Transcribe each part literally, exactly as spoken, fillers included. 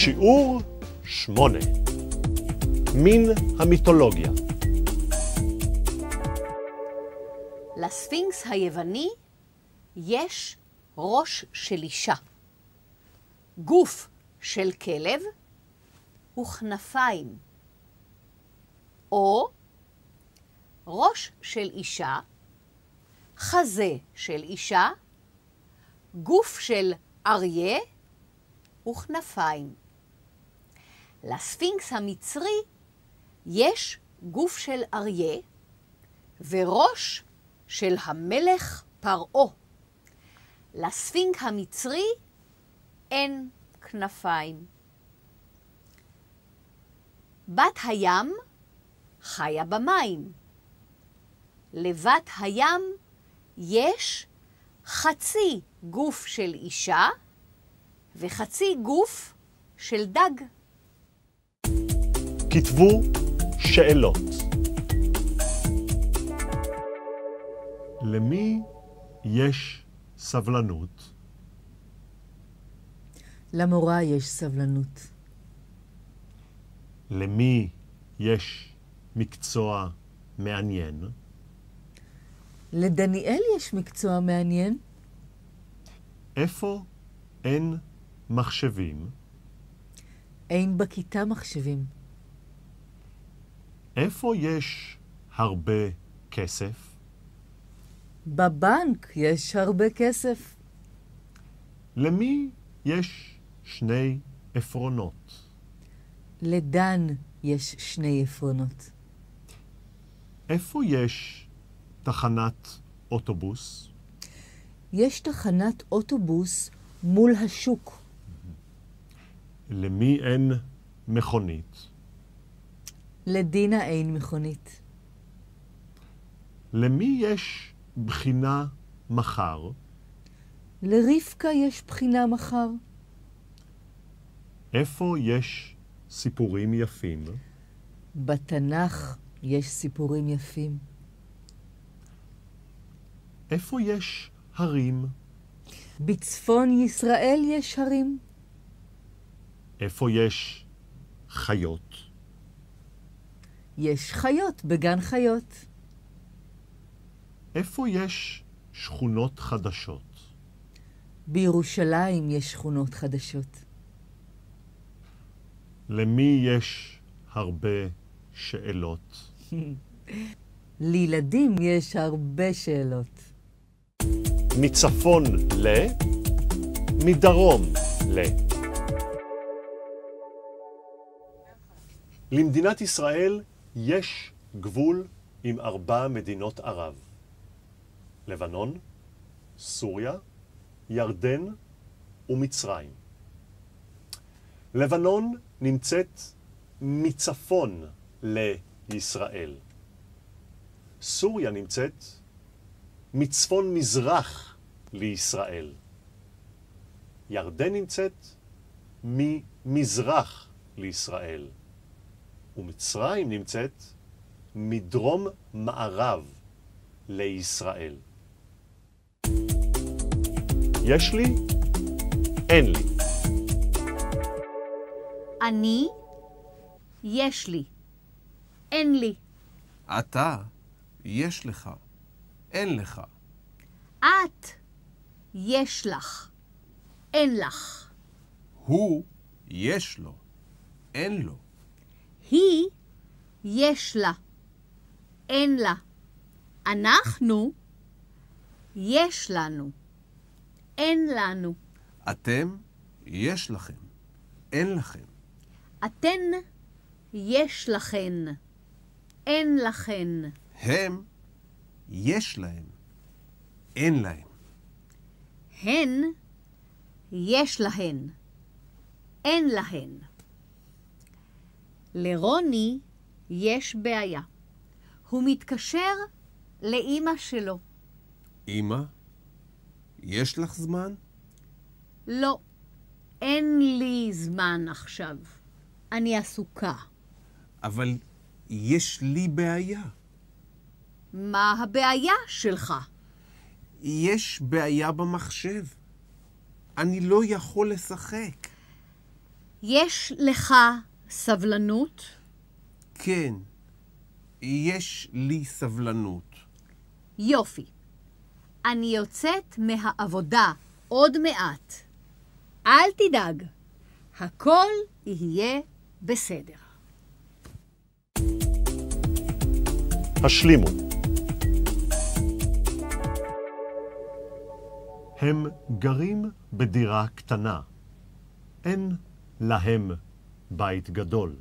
שיעור שמונה. מין המיתולוגיה. לספינקס היווני יש ראש של אישה, גוף של כלב וכנפיים, או ראש של אישה, חזה של אישה, גוף של אריה וכנפיים. לספינקס המצרי יש גוף של אריה וראש של המלך פרעה. לספינקס המצרי אין כנפיים. בת הים חיה במים. לבת הים יש חצי גוף של אישה וחצי גוף של דג. כתבו שאלות. למי יש סבלנות? למורה יש סבלנות. למי יש מקצוע מעניין? לדניאל יש מקצוע מעניין. איפה אין מחשבים? אין בכיתה מחשבים. איפה יש הרבה כסף? בבנק יש הרבה כסף. למי יש שני עפרונות? לדן יש שני עפרונות. איפה יש תחנת אוטובוס? יש תחנת אוטובוס מול השוק. למי אין מכונית? לדינה אין מכונית. למי יש בחינה מחר? לרבקה יש בחינה מחר. איפה יש סיפורים יפים? בתנ"ך יש סיפורים יפים. איפה יש הרים? בצפון ישראל יש הרים. איפה יש חיות? יש חיות בגן חיות. איפה יש שכונות חדשות? בירושלים יש שכונות חדשות. למי יש הרבה שאלות? לילדים יש הרבה שאלות. מצפון ל, מדרום ל. למדינת ישראל יש גבול עם ארבע מדינות ערב. לבנון, סוריה, ירדן ומצרים. לבנון נמצאת מצפון לישראל. סוריה נמצאת מצפון מזרח לישראל. ירדן נמצאת ממזרח לישראל. ומצרים נמצאת מדרום מערב לישראל. יש לי, אין לי. אני, יש לי, אין לי. אתה, יש לך, אין לך. את, יש לך, אין לך. הוא, יש לו, אין לו. היא, יש לה, אין לה. אנחנו, יש לנו, אין לנו. אתם, יש לכם, אין לכם. אתן, יש לכן, אין לכן. הם, יש להם, אין להם. הן, יש להן, אין להן. לרוני יש בעיה. הוא מתקשר לאמא שלו. אמא, יש לך זמן? לא, אין לי זמן עכשיו. אני עסוקה. אבל יש לי בעיה. מה הבעיה שלך? יש בעיה במחשב. אני לא יכול לשחק. יש לך סבלנות? כן, יש לי סבלנות. יופי. אני יוצאת מהעבודה עוד מעט. אל תדאג, הכל יהיה בסדר. השלימו. הם גרים בדירה קטנה. אין להם בית גדול.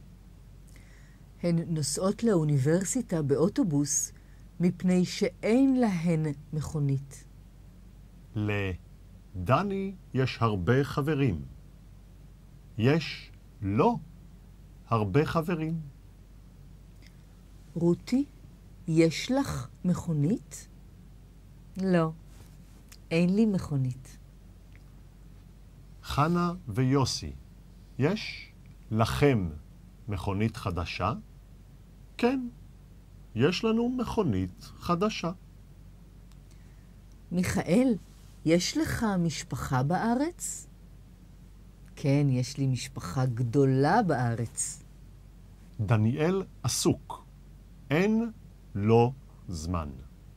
הן נוסעות לאוניברסיטה באוטובוס מפני שאין להן מכונית. לדני יש הרבה חברים. יש לו הרבה חברים. רותי, יש לך מכונית? לא, אין לי מכונית. חנה ויוסי, יש לכם מכונית חדשה? כן, יש לנו מכונית חדשה. מיכאל, יש לך משפחה בארץ? כן, יש לי משפחה גדולה בארץ. דניאל עסוק. אין לו זמן.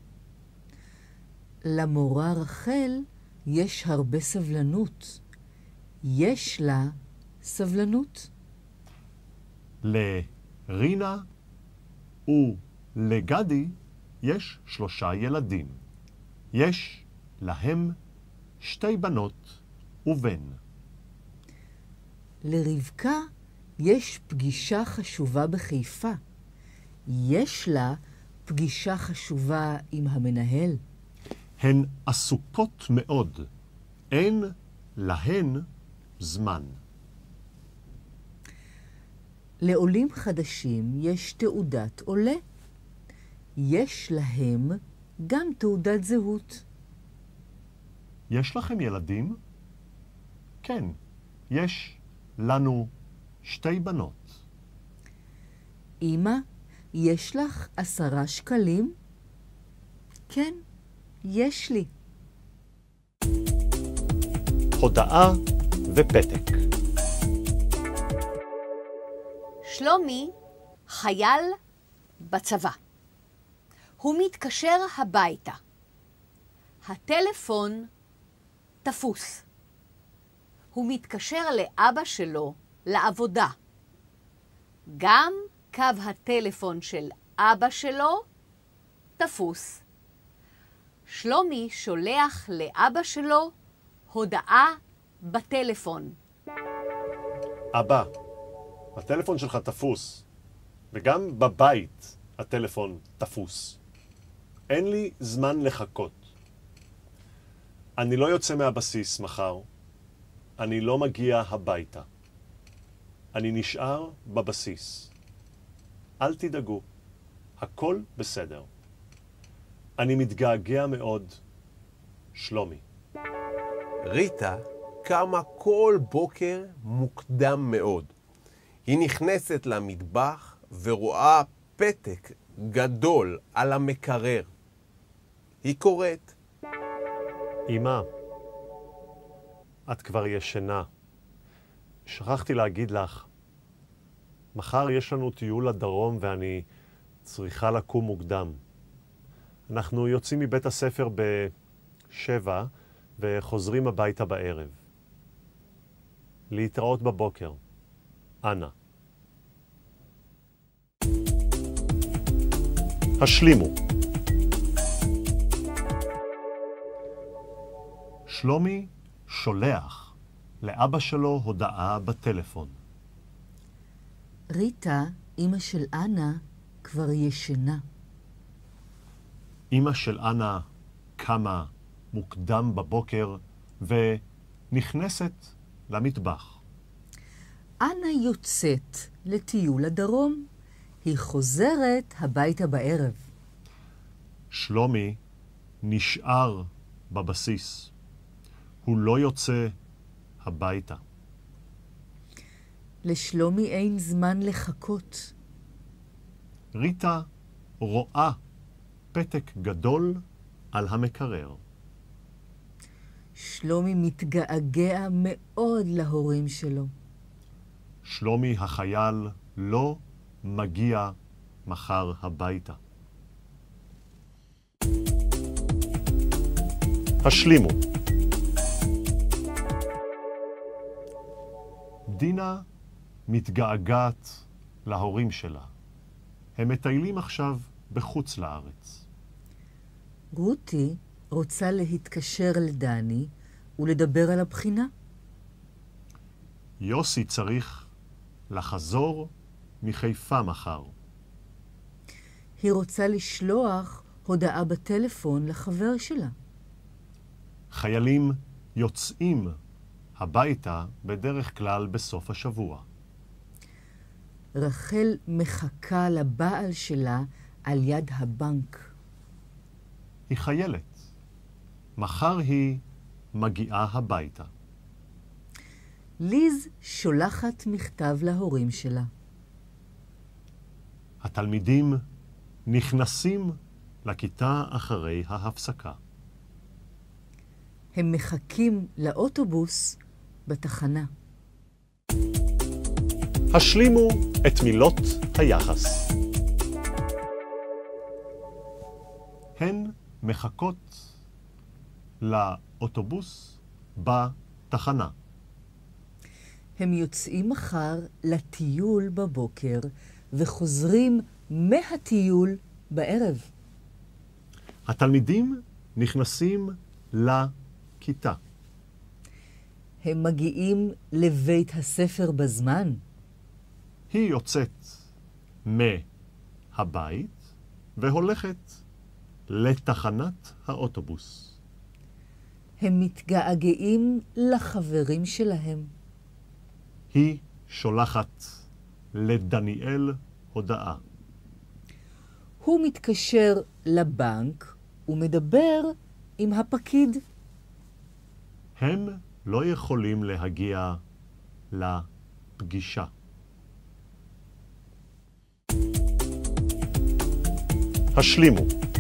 למורה רחל יש הרבה סבלנות. יש לה סבלנות? לרינה ולגדי יש שלושה ילדים. יש להם שתי בנות ובן. לרבקה יש פגישה חשובה בחיפה. יש לה פגישה חשובה עם המנהל. הן עסוקות מאוד. אין להן זמן. לעולים חדשים יש תעודת עולה. יש להם גם תעודת זהות. יש לכם ילדים? כן, יש לנו שתי בנות. אמא, יש לך עשרה שקלים? כן, יש לי. הודעה ופתק. שלומי חייל בצבא. הוא מתקשר הביתה. הטלפון תפוס. הוא מתקשר לאבא שלו לעבודה. גם קו הטלפון של אבא שלו תפוס. שלומי שולח לאבא שלו הודעה בטלפון. אבא, הטלפון שלך תפוס, וגם בבית הטלפון תפוס. אין לי זמן לחכות. אני לא יוצא מהבסיס מחר. אני לא מגיע הביתה. אני נשאר בבסיס. אל תדאגו, הכל בסדר. אני מתגעגע מאוד. שלומי. ריטה קמה כל בוקר מוקדם מאוד. היא נכנסת למטבח ורואה פתק גדול על המקרר. היא קוראת. אמא, את כבר ישנה. שכחתי להגיד לך, מחר יש לנו טיול לדרום ואני צריכה לקום מוקדם. אנחנו יוצאים מבית הספר בשבע וחוזרים הביתה בערב. להתראות בבוקר. אנה. השלימו. שלומי שולח לאבא שלו הודעה בטלפון. ריטה, אמא של אנה, כבר ישנה. אמא של אנה קמה מוקדם בבוקר ונכנסת למטבח. אנה יוצאת לטיול הדרום. היא חוזרת הביתה בערב. שלומי נשאר בבסיס. הוא לא יוצא הביתה. לשלומי אין זמן לחכות. ריטה רואה פתק גדול על המקרר. שלומי מתגעגע מאוד להורים שלו. שלומי החייל לא מגיע מחר הביתה. השלימו. דינה מתגעגעת להורים שלה. הם מטיילים עכשיו בחוץ לארץ. רותי רוצה להתקשר לדני ולדבר על הבחינה. יוסי צריך לחזור מחיפה מחר. היא רוצה לשלוח הודעה בטלפון לחבר שלה. חיילים יוצאים הביתה בדרך כלל בסוף השבוע. רחל מחכה לבעל שלה על יד הבנק. היא חיילת. מחר היא מגיעה הביתה. ליז שולחת מכתב להורים שלה. התלמידים נכנסים לכיתה אחרי ההפסקה. הם מחכים לאוטובוס בתחנה. השלימו את מילות היחס. הן מחכות לאוטובוס בתחנה. הם יוצאים מחר לטיול בבוקר וחוזרים מהטיול בערב. התלמידים נכנסים לכיתה. הם מגיעים לבית הספר בזמן. היא יוצאת מהבית והולכת לתחנת האוטובוס. הם מתגעגעים לחברים שלהם. היא שולחת לדניאל הודעה. הוא מתקשר לבנק ומדבר עם הפקיד. הם לא יכולים להגיע לפגישה. השלימו.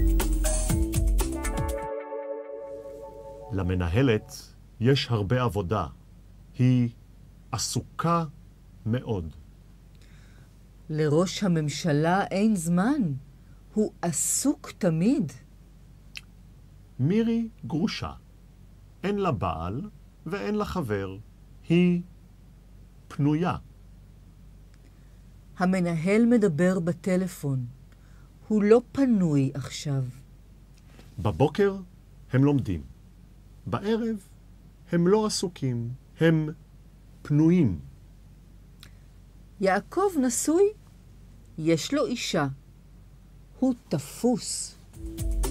למנהלת יש הרבה עבודה. היא עסוקה מאוד. לראש הממשלה אין זמן. הוא עסוק תמיד. מירי גרושה. אין לה בעל ואין לה חבר. היא פנויה. המנהל מדבר בטלפון. הוא לא פנוי עכשיו. בבוקר הם לומדים. בערב הם לא עסוקים. הם פנויים. יעקב נשוי. יש לו אישה. הוא תפוס.